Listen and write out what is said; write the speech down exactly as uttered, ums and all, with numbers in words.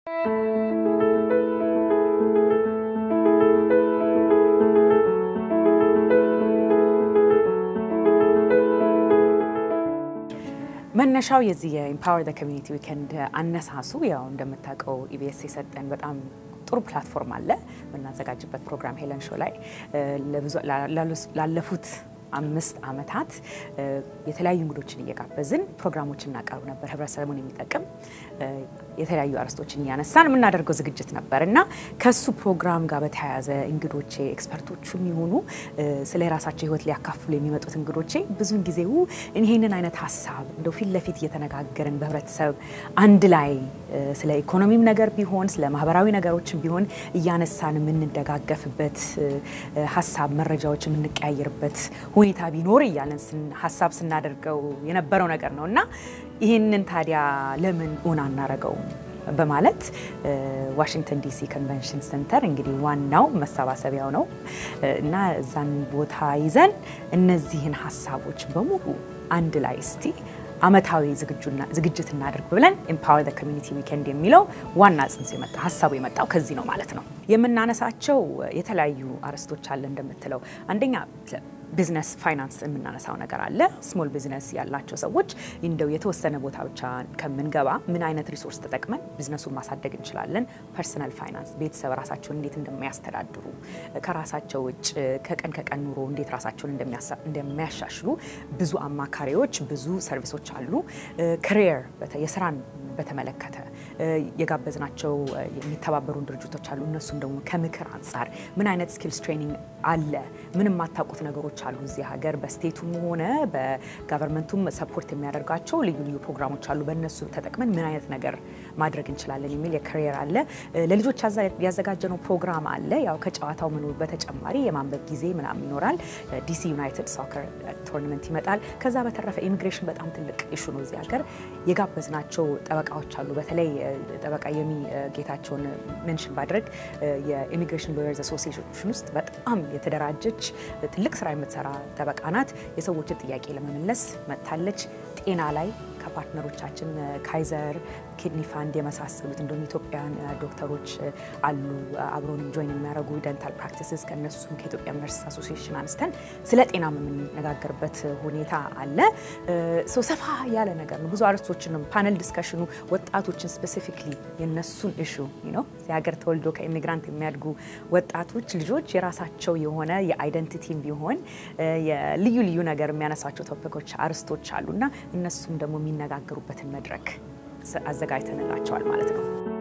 መነሻው የዚህ የኢምፓወር ዘ ኮሚኒቲ ዊኬንድ አነሳሱ ያው እንደምታውቀው ኢቢኤስ የሰጠን በጣም ጥሩ ፕላትፎርም አለ በእናዘጋጅበት ፕሮግራም ሄለን ሾው ላይ ለብዙ ላለፉት አምስት አመታት የተለያዩ እንግዶችን እየጋበዝን ፕሮግራሞችን እናቀርብ ነበር ህብረተሰቡን የሚጠቅም የተለያዩ አርስቶችን ያነሳን ምናደርገው ዝግጅት ነበርና ከሱ ፕሮግራም ጋር በተያያዘ እንግዶቼ ኤክስፐርቶቹም ይሆኑ ስለ ራሳቸው ህይወት ሊያካፍሉ የሚመጡት እንግዶቼ ብዙን ጊዜው እነዚህን አይነት ሐሳብ እንደው ፊት ለፊት እየተነጋገርን በህብረተሰብ አንድ ላይ ስለ ኢኮኖሚም ነገር ቢሆን ስለ ማህበራዊ ነገሮችም ቢሆን እያነሳን ምንደጋገፍበት ሐሳብ መረጃዎች ምንቀያየርበት ሁኔታ ቢኖር ይያለን ሐሳብ ስናደርገው የነበረው ነገር ነውና ይሄንን ታዲያ ለምን ኦን አናረጋው በማለት ዋሽንግተን ዲሲ ኮንቬንሽን ሴንተር እንግዲህ ዋናው መሰባሰቢያው ነው እና እዛን ቦታ ይዘን እነዚህን ሐሳቦች በሙሉ አንድ ላይ እስቲ አመታዊ ዝግጁና ዝግጅት እናድርግ ብለን ኢምፓወር ዘ ኮሚኒቲ ዊኬንድ የሚለው ዋና ጽንሰ የመጣ ሐሳቡ የመጣው ከዚህ ነው ማለት ነው የምናነሳቸው የተለያዩ አርስቶች አለ እንደምትለው አንደኛ ቢዝነስ ፋይናንስ የምናነሳው ነገር አለ ስሞል ቢዝነስ ያላቸው ሰዎች እንደው የተወሰነ ቦታ ብቻ ከመንገባ ምን አይነት ሪሶርስ ተጠቅመን ቢዝነሱን ማሳደግ እንችላለን ፐርሰናል ፋይናንስ ቤተሰብ ራሳቸውን እንዴት እንደሚያስተዳድሩ ከራሳቸው እጭ ከቀን ከቀን ኑሮ እንዴት ራሳቸውን እንደሚያሻሽሉ ብዙ አማካሪዎች ብዙ ሰርቪሶች አሉ ካሪየር የስራን በተመለከተ የጋበዝናቸው የሚተባበሩን ድርጅቶች አሉ እነሱም ደግሞ ከምክር አንፃር ምን አይነት ስኪልስ ትሬኒንግ አለ ምንም ማታውቁት ነገሮች አሉ እዚህ ሀገር በስቴቱም ሆነ በጋቨርንመንቱም ሰፖርት የሚያደርጋቸው ልዩ ልዩ ፕሮግራሞች አሉ በእነሱ ተጠቅመን ምን አይነት ነገር ማድረግ እንችላለን የሚል የካሪየር አለ ለልጆች ያዘጋጀነው ፕሮግራም አለ ያው ከጨዋታው ምን በተጨማሪ የማንበብ ጊዜ ምናምን ይኖራል ዲሲ ዩናይትድ ሶከር ቶርናመንት ይመጣል ከዛ በተረፈ ኢሚግሬሽን በጣም ትልቅ ኢሹ ነው እዚህ ሀገር የጋበዝናቸው ጠበቃዎች አሉ በተለይ ጠበቃ የሚ ጌታቸውን ሜንሽን ባድረግ የኢሚግሬሽን ሎየርስ አሶሲዬሽን ውስጥ በጣም የተደራጀች ትልቅ ስራ የምትሰራ ጠበቃ ናት የሰዎችን ጥያቄ ለመመለስ መጣለች ጤና ላይ ከፓርትነሮቻችን ካይዘር ኪድኒ ፋንድ የመሳሰሉት እንደም ኢትዮጵያን ዶክተሮች አሉ አብሮን ጆይን የሚያደርጉ ዴንታል ፕራክቲስስ ከነሱ ከኢትዮጵያ ነርስ አሶሲዬሽን አንስተን ስለ ጤና የምንነጋገርበት ሁኔታ አለ ሶ ሰፋ ያለ ነገር ነው ብዙ አርስቶችንም ፓነል ዲስከሽኑ ወጣቶችን ስፔሲፊካሊ የነሱን ኢሹ you know ሲያገር ተወልዶ ከኢሚግራንት የሚያድጉ ወጣቶች ልጆች የራሳቸው የሆነ የአይደንቲቲም ቢሆን የልዩ ልዩ ነገር የሚያነሳቸው ቶፒኮች አርስቶች አሉና እነሱም ደግሞ የሚነጋገሩበትን መድረክ አዘጋጅተንላቸዋል ማለት ነው